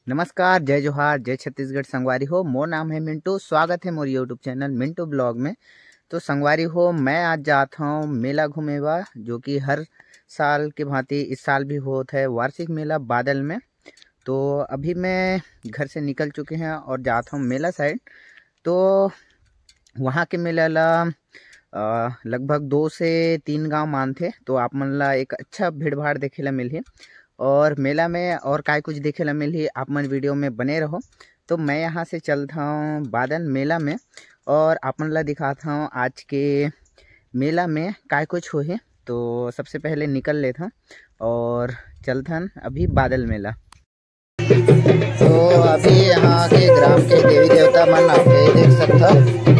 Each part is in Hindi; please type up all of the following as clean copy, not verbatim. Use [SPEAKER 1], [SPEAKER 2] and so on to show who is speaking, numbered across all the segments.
[SPEAKER 1] नमस्कार, जय जोहार, जय छत्तीसगढ़। संगवारी हो, मोर नाम है मिंटू। स्वागत है मोर यूट्यूब चैनल मिंटू ब्लॉग में। तो संगवारी हो, मैं आज जाता हूँ मेला घूमेबा, जो कि हर साल के भांति इस साल भी होता है वार्षिक मेला बादल में। तो अभी मैं घर से निकल चुके हैं और जाता हूँ मेला साइड। तो वहाँ के मेला ला लगभग 2 से 3 गांव मान थे। तो आप मन ला एक अच्छा भीड़ भाड़ देखे ला मिलही और मेला में और काय कुछ देखे ला मिलही। आप मन वीडियो में बने रहो। तो मैं यहाँ से चलता हूँ बादल मेला में और आप मन ला दिखाता हूँ आज के मेला में काय कुछ होही। तो सबसे पहले निकल लेता हूँ और चलता हूँ अभी बादल मेला। तो अभी यहाँ के ग्राम के देवी देवता मन आप देख सकते।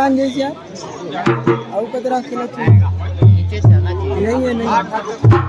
[SPEAKER 2] मान जैसे और कतरा किलो नीचे से आना चाहिए। नहीं है नहीं।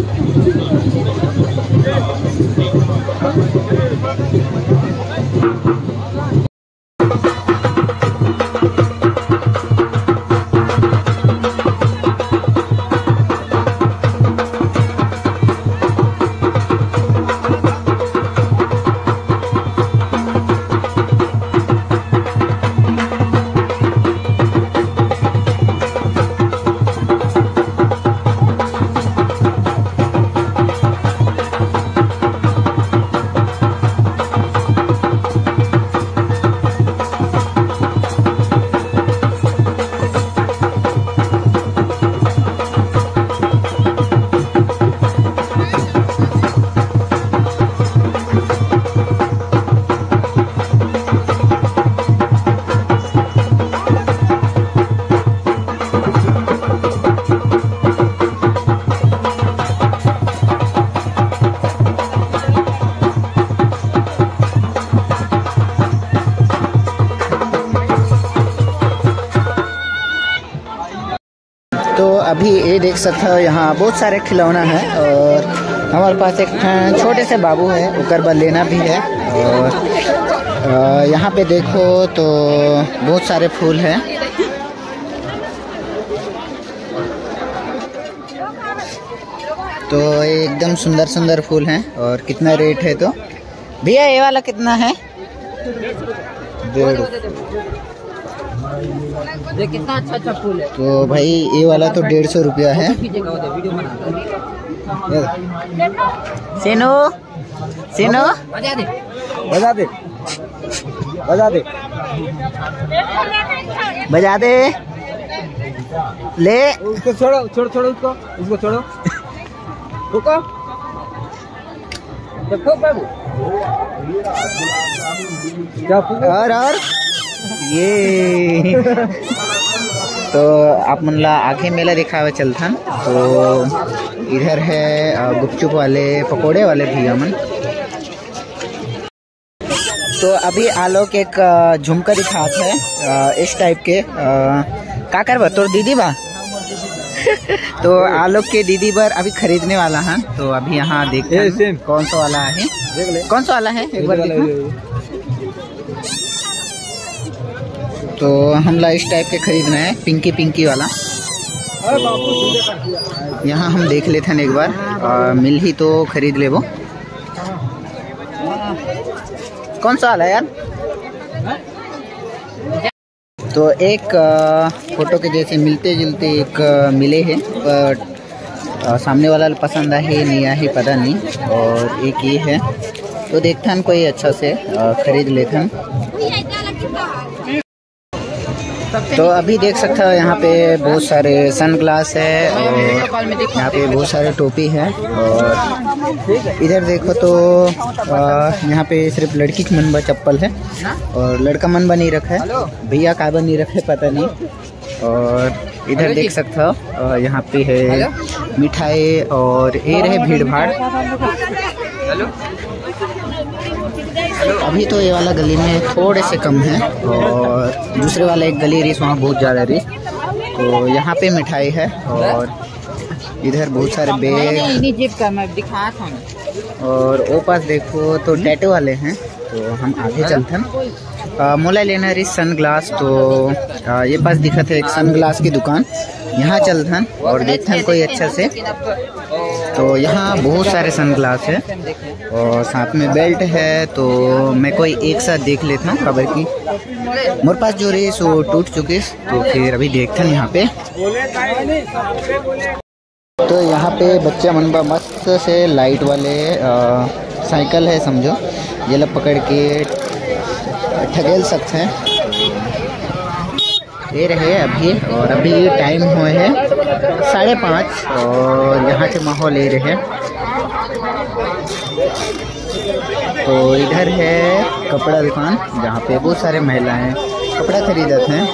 [SPEAKER 1] तो अभी ये देख सकते हो यहाँ बहुत सारे खिलौना है और हमारे पास एक छोटे से बाबू है ओकर बा लेना भी है। और यहाँ पे देखो तो बहुत सारे फूल हैं। तो एकदम सुंदर सुंदर फूल हैं। और कितना रेट है तो भैया ये वाला कितना है? 1.5।
[SPEAKER 2] ये कितना अच्छा अच्छा फूल है।
[SPEAKER 1] तो भाई ये वाला तो 150 रुपया है। सीनो सीनो
[SPEAKER 2] बजा दे
[SPEAKER 1] बजा दे बजा दे बजा दे ले
[SPEAKER 2] उसको छोड़ो छोड़ो छोड़ो उसको छोड़ो रुको देखो बाबू
[SPEAKER 1] और ये तो आप मन ला आगे मेला दिखावे चलथन। तो इधर है गुपचुप वाले पकोड़े वाले भैया मन। तो अभी आलोक एक झुमका दिखाते हैं इस टाइप के का करबा तोर दीदी बा तो आलोक के दीदी बर अभी खरीदने वाला है। तो अभी यहाँ देखते हैं कौन सा वाला है, कौन सा वाला है एक बार देखो। तो हमला इस टाइप के खरीदना है, पिंकी पिंकी वाला। यहाँ हम देख लेते हैं एक बार, मिल ही तो खरीद ले वो। कौन सा वाला यार? तो एक फोटो के जैसे मिलते जुलते एक मिले हैं, पर सामने वाला पसंद है नहीं है पता नहीं। और एक ये है, तो देखते हैं कोई अच्छा से खरीद लेते हैं। तो अभी देख सकते हो यहाँ पे बहुत सारे सन ग्लास है और यहाँ पे बहुत सारे टोपी है। और इधर देखो तो यहाँ पे सिर्फ लड़की की मनबा चप्पल है और लड़का मनबा नहीं रखा है, भैया का नहीं रखे पता नहीं। और इधर देख सकते हो यहाँ पे है मिठाई और ये रहे भीड़ भाड़। अभी तो ये वाला गली में थोड़े से कम है और दूसरे वाला एक गली रिस वहाँ बहुत ज़्यादा रिस। तो यहाँ पे मिठाई है और इधर बहुत सारे बैग और वो पास देखो तो टैटू वाले हैं। तो हम आगे चलते हैं। मोला लेना रिस सन ग्लास। तो ये पास दिखा था एक सन ग्लास की दुकान, यहाँ चलते हैं और देखते हैं कोई अच्छा से। तो यहाँ बहुत सारे सन ग्लास है और साथ में बेल्ट है। तो मैं कोई एक साथ देख लेता हूँ खबर की। मेरे पास जो रेस वो टूट चुकी, तो फिर अभी देखते हैं यहाँ पे। तो यहाँ पे बच्चा मनबा मस्त से लाइट वाले साइकिल है समझो, ये लोग पकड़ के ठगेल सकते हैं। ये रहे अभी, और अभी टाइम हुए है 5:30 और यहाँ के माहौल ये रहे। तो इधर है कपड़ा दुकान जहाँ पे बहुत सारे महिलाएं कपड़ा खरीदते हैं।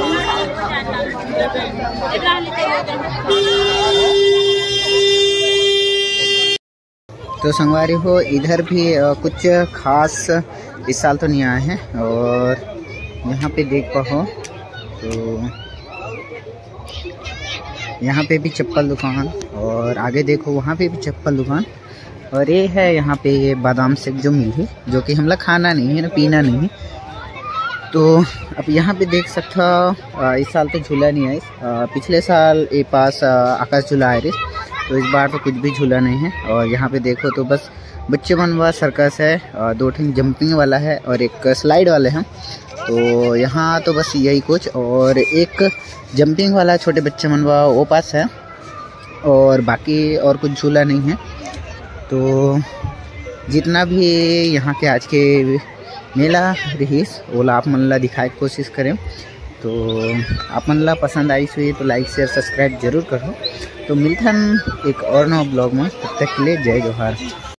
[SPEAKER 1] तो संगवारी हो इधर भी कुछ खास इस साल तो नहीं आए हैं। और यहाँ पे देख पाओ तो यहाँ पे भी चप्पल दुकान, और आगे देखो वहाँ पे भी चप्पल दुकान। और ये है यहाँ पे ये बादाम शेक जो मिली, जो कि हमला खाना नहीं है ना, पीना नहीं है। तो अब यहाँ पे देख सकता इस साल तो झूला नहीं है। पिछले साल ये पास आकाश झूला आए, तो इस बार तो कुछ भी झूला नहीं है। और यहाँ पे देखो तो बस बच्चे बनवा सर्कस है, 2 जंपिंग वाला है और एक स्लाइड वाले हैं। तो यहाँ तो बस यही कुछ, और एक जंपिंग वाला छोटे बच्चे मनवा वो पास है, और बाकी और कुछ झूला नहीं है। तो जितना भी यहाँ के आज के मेला रहीस ओला आप मन ला दिखाए की कोशिश करें। तो आप मन ला पसंद आई हुई तो लाइक शेयर सब्सक्राइब जरूर करो। तो मिलते हैं एक और नया ब्लॉग में, तब तक के लिए जय जोहार।